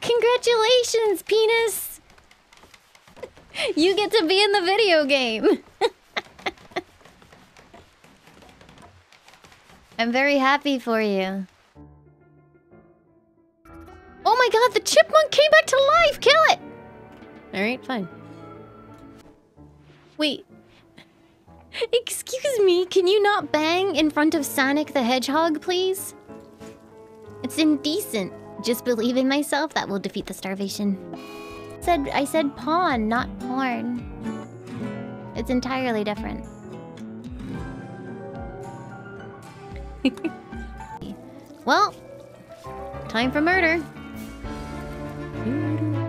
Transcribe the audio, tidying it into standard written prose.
Congratulations, penis! You get to be in the video game! I'm very happy for you. Oh my god, the chipmunk came back to life! Kill it! Alright, fine. Wait. Excuse me, can you not bang in front of Sonic the Hedgehog, please? It's indecent. Just believe in myself, that will defeat the starvation. I said pawn, not porn. It's entirely different. Well, time for murder.